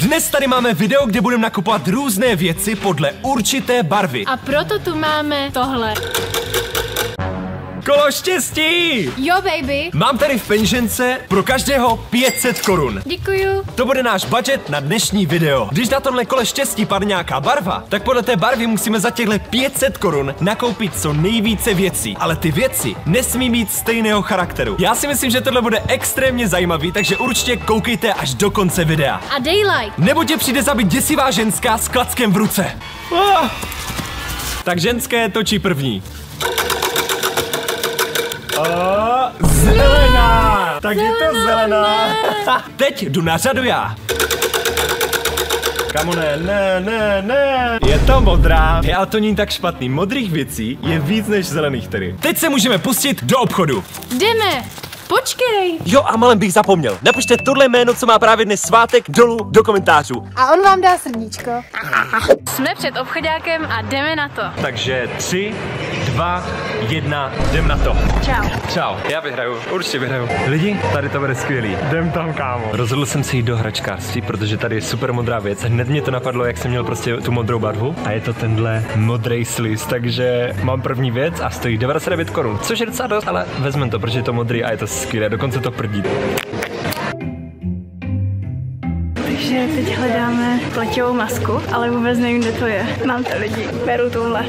Dnes tady máme video, kde budeme nakupovat různé věci podle určité barvy. A proto tu máme tohle. Kolo štěstí! Jo, baby. Mám tady v peněžence pro každého 500 korun. Děkuju. To bude náš budget na dnešní video. Když na tomhle kole štěstí padne nějaká barva, tak podle té barvy musíme za těchto 500 korun nakoupit co nejvíce věcí. Ale ty věci nesmí mít stejného charakteru. Já si myslím, že tohle bude extrémně zajímavý, takže určitě koukejte až do konce videa. A daylight. Nebo tě přijde zabít děsivá ženská s klackem v ruce. Tak ženské točí první. Zelená! Tak je to zelená. Teď jdu na řadu já. Kamu ne. Je to modrá. Ale to není tak špatný. Modrých věcí je víc než zelených tedy. Teď se můžeme pustit do obchodu. Jdeme. Počkej. Jo, a malem bych zapomněl. Napište tohle jméno, co má právě dnes svátek, dolů do komentářů. A on vám dá srdíčko. Jsme před obchodákem a jdeme na to. Takže 3, 2, 1, jdem na to. Čau. Čau, já vyhraju, určitě vyhraju. Lidi, tady to bude skvělý. Jdem tam, kámo. Rozhodl jsem se jít do hračkářství, protože tady je super modrá věc. Hned mě to napadlo, jak jsem měl prostě tu modrou barvu. A je to tenhle modrý sliz, takže mám první věc a stojí 99 korun. Což je docela dost, ale vezmeme to, protože je to modrý a je to skvělé, dokonce to prdí. Takže teď hledáme pleťovou masku, ale vůbec nevím, kde to je. Mám to, lidi, beru tuhle.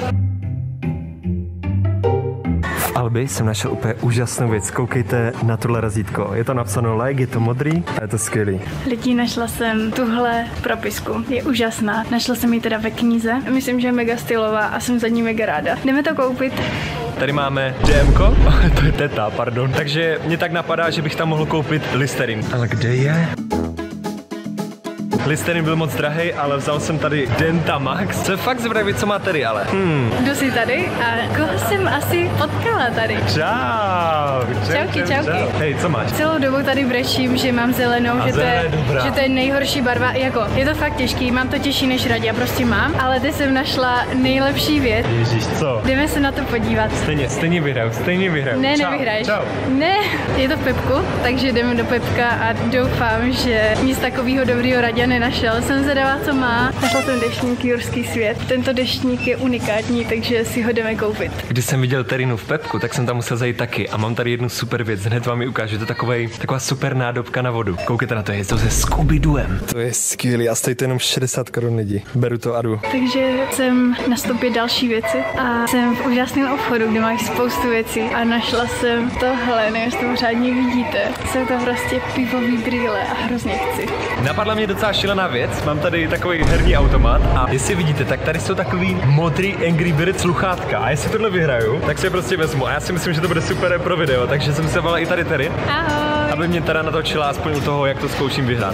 V Albi jsem našel úplně úžasnou věc. Koukejte na tohle razítko. Je to napsáno like, je to modrý a je to skvělý. Lidi, našla jsem tuhle propisku. Je úžasná. Našla jsem ji teda ve knize. Myslím, že je mega stylová a jsem za ní mega ráda. Jdeme to koupit. Tady máme DMko, to je teta, pardon. Takže mě tak napadá, že bych tam mohl koupit Listerin. Ale kde je? Listerin byl moc drahej, ale vzal jsem tady Dentamax. Co je fakt zvědavý, co má tady, ale. Jdu si tady a koho jsem asi potkala tady? Čau. Čauky. Hej, co máš? Celou dobu tady brečím, že mám zelenou, že to je nejhorší barva. Jako, je to fakt těžký, mám to těžší než Radě, prostě mám. Ale teď jsem našla nejlepší věc. Ježíš, co? Jdeme se na to podívat. Stejně vyhraju. Ne, Čau, nevyhraješ. Čau. Ne, je to v Pepku, takže jdeme do Pepka a doufám, že nic takového dobrýho Radě nenašel. Jsem zvědavá, co má. Našla jsem deštník Jurský svět. Tento deštník je unikátní, takže si ho jdeme koupit. Když jsem viděl Terinu v Pepku, tak jsem tam musel zajít taky a mám tady jednu super věc. Hned vám ji ukážu. To je taková super nádobka na vodu. Koukejte na to, je to se Scooby-Dooem. To je skvělý a stojí to jenom 60 korun lidi. Beru to a jdu. Takže jsem na stopě další věci a jsem v úžasném obchodu, kde máš spoustu věcí a našla jsem tohle, nevím, jestli to pořádně vidíte. Jsou to prostě pivový brýle a hrozně chci. Napadla mě docela šílená věc. Mám tady takový herní automat a jestli vidíte, tak tady jsou takový modrý Angry Birds sluchátka a jestli tohle vyhraju, tak si je prostě vezmu a já si myslím, že to bude super pro video, takže jsem se volala i tady Terry. Ahoj. Aby mě teda natočila aspoň u toho, jak to zkouším vyhrát.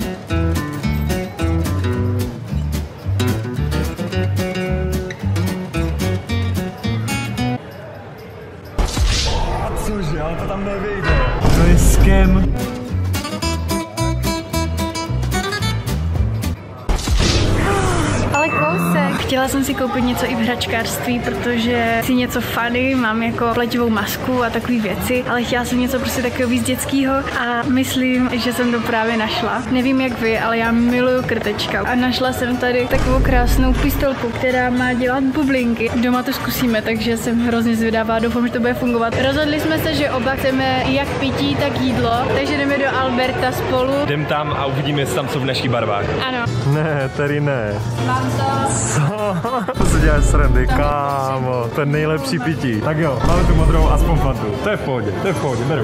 Cože, ale to tam nevyjde. To je scam. Ale kousek. Chtěla jsem si koupit něco i v hračkářství, protože si něco funny, mám jako pleťovou masku a takové věci, ale chtěla jsem něco prostě takového víc dětského a myslím, že jsem to právě našla. Nevím jak vy, ale já miluju krtečka a našla jsem tady takovou krásnou pistolku, která má dělat bublinky. Doma to zkusíme, takže jsem hrozně zvědavá, doufám, že to bude fungovat. Rozhodli jsme se, že oba chceme jak pití, tak jídlo, takže jdeme do Alberta spolu. Jdem tam a uvidíme, jestli tam jsou v našich barvách. Ano. Ne, tady ne. Mám to. Co? To se dělá srandy, kámo. To je nejlepší pití. Tak jo, máme tu modrou aspoň fantu. To je v pohodě, beru.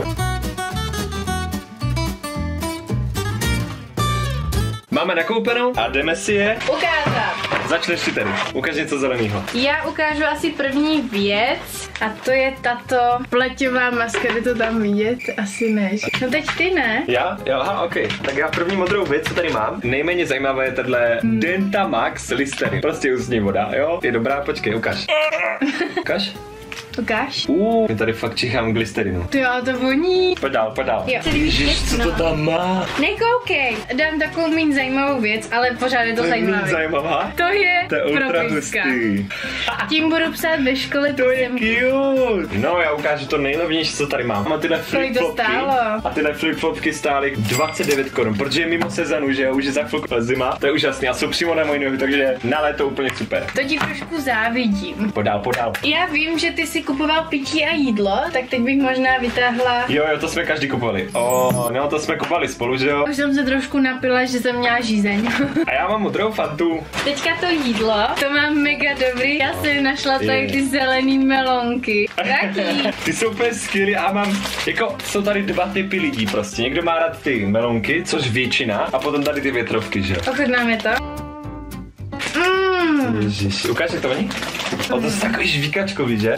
Máme nakoupenou a jdeme si je Ukázat. Začneš si tady. Ukaž něco zeleného. Já ukážu asi první věc a to je tato pleťová maska, jde to tam vidět? Asi ne. No teď ty ne? Já? Jo, aha, ok. Tak já první modrou věc, co tady mám. Nejméně zajímavé je tahle Dentamax Listerin. Prostě ústní voda, jo? Je dobrá, počkej, ukaž. Ukaž? Ukáž? My tady fakt čichám glysterinu. Ty jo, to voní. Pojď dál. Jo, Ježiš, co to tam má? Nekoukej, dám takovou méně zajímavou věc, ale pořád je to zajímavé. Zajímavá? To je ultra propiska. hustý. Tím budu psát ve škole. To je cute. No, já ukážu to nejlevnější, co tady mám. Mám tyhle flip-flopky. A tyhle flip-flopky stály 29 korun, protože je mimo sezonu, že už je za chvilku zima. To je úžasný a jsou přímo na moji nohy, takže na léto úplně super. To ti trošku závidím. Podál. Já vím, že ty si kupoval pití a jídlo, tak teď bych možná vytáhla. Jo, to jsme každý kupovali. No, to jsme kupovali spolu, že jo? Už jsem se trošku napila, že jsem měla žízeň. A já mám modrou Fantu. Teďka to jídlo, to mám mega dobrý. Já jsem našla tady ty zelený melonky. Jaký? Ty jsou úplně skvělý a mám, jako jsou tady dva typy lidí prostě. Někdo má rád ty melonky, což většina, a potom tady ty větrovky, že jo? Ochutnáme to. Ježiš, ukáž, jak to voní? To je takový žvíkačkový, že?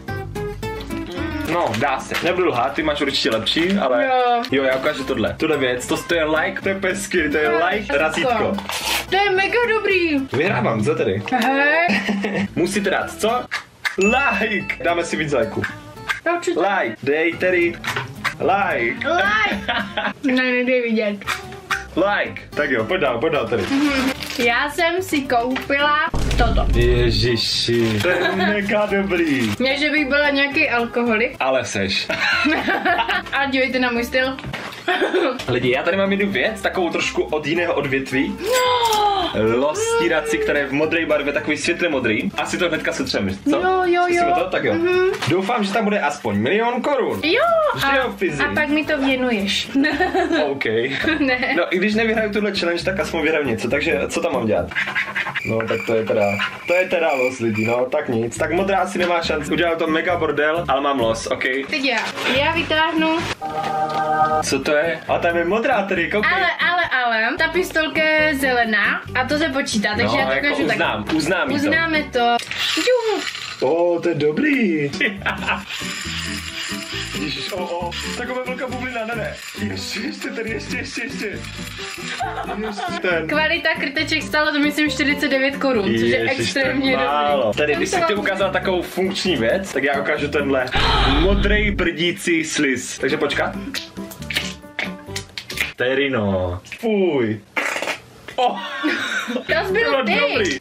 No, dá se. Nebudu lhát, ty máš určitě lepší, ale jo, já ukážu tohle. Tuhle věc, to je like, to je pesky, to je like, razítko. To je mega dobrý. Vyhrávám, co tady? Musíte dát, co? Like! Dáme si víc lajků. Like, dej tedy. Like. Ne, nedej vidět. Like. Tak jo, pojď dál tady. Já jsem si koupila toto. Ježiši, to je mega dobrý. Ne, že bych byla nějaký alkoholik. Ale seš. A dívejte na můj styl. Lidi, já tady mám jednu věc, takovou trošku od jiného odvětví. Lostíraci, které je v modré barvě, takový světle modrý. Asi to hnedka setřeme, co? Jo. To? Tak jo. Doufám, že tam bude aspoň 1 000 000 korun. Jo, a pak mi to věnuješ. OK. Ne. No, i když nevyhraju tuhle challenge, tak aspoň vyhraju něco, takže co tam mám dělat? No, tak to je teda los, lidi, no, tak nic. Tak modrá asi nemá šanci, udělal to mega bordel, ale mám los, OK. Teď já vytáhnu. Co to je? A tam je modrá tedy, koukej. Ale, ta pistolka je zelená a to se počítá, takže já to jako ukážu tak. Uznáme to. To je dobrý. Ježiš, taková velká bublina, ne. Ještě tady. Kvalita krteček stála to myslím 49 korun, což je extrémně dobrý. Tady, když jsem ti ukázal takovou funkční věc, tak já ukážu tenhle modrej brdící sliz. Takže počkat. Terino. Fuj. To byl ty.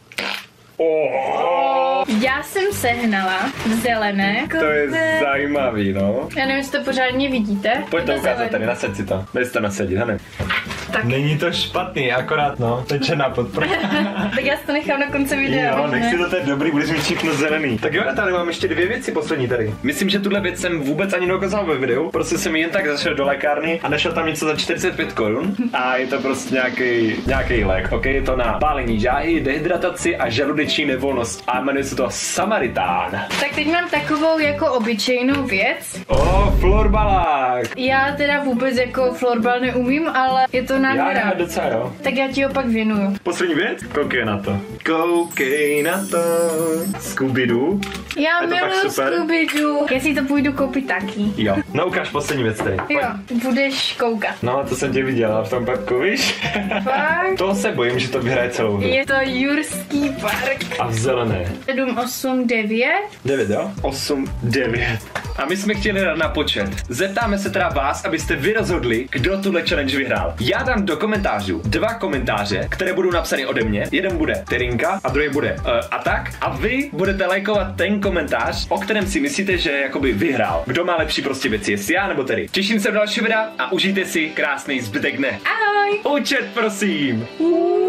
Já jsem sehnala zelené. To je zajímavý, no. Já nevím, jestli to pořádně vidíte. Pojď to ukázat tady, nasaď si to. Dej si to nasadit, Hane. Tak. Není to špatný, akorát tečená podpora. Tak já si to nechám na konci videa. Jo, nech si to je dobrý, budeš mít všechno zelený. Tak jo, tady mám ještě 2 věci poslední tady. Myslím, že tuhle věc jsem vůbec ani neukázal ve videu. Prostě jsem jen tak zašel do lékárny a našel tam něco za 45 korun. A je to prostě nějaký lék, ok? Je to na pálení žáhy, dehydrataci a žaludeční nevolnost. A jmenuje se to Samaritán. Tak teď mám takovou jako obyčejnou věc. Florbalák. Já teda vůbec jako florbal neumím, ale je to nádhera. Já docela, jo. Tak já ti ho pak věnuju. Poslední věc? Koukej na to. Scooby-Doo. Já miluju Scooby-Doo. Já si to půjdu koupit taky. Jo. No ukáž poslední věc tady. Jo, budeš koukat. No, to jsem tě viděla v tom Pepku, víš? Fakt? Toho se bojím, že to vyhraje celou hru. Je to Jurský park. A v zelené. 7, 8, 9. 9, jo? 8, 9. A my jsme chtěli dát na počet. Zeptáme se teda vás, abyste vy rozhodli, kdo tuhle challenge vyhrál. Já dám do komentářů 2 komentáře, které budou napsány ode mě. Jeden bude Terinka a druhý bude Atak. A vy budete lajkovat ten komentář, o kterém si myslíte, že jakoby vyhrál. Kdo má lepší prostě věci, jestli já nebo Terry. Těším se v další videa a užijte si krásný zbytek dne. Ahoj! Účet, prosím!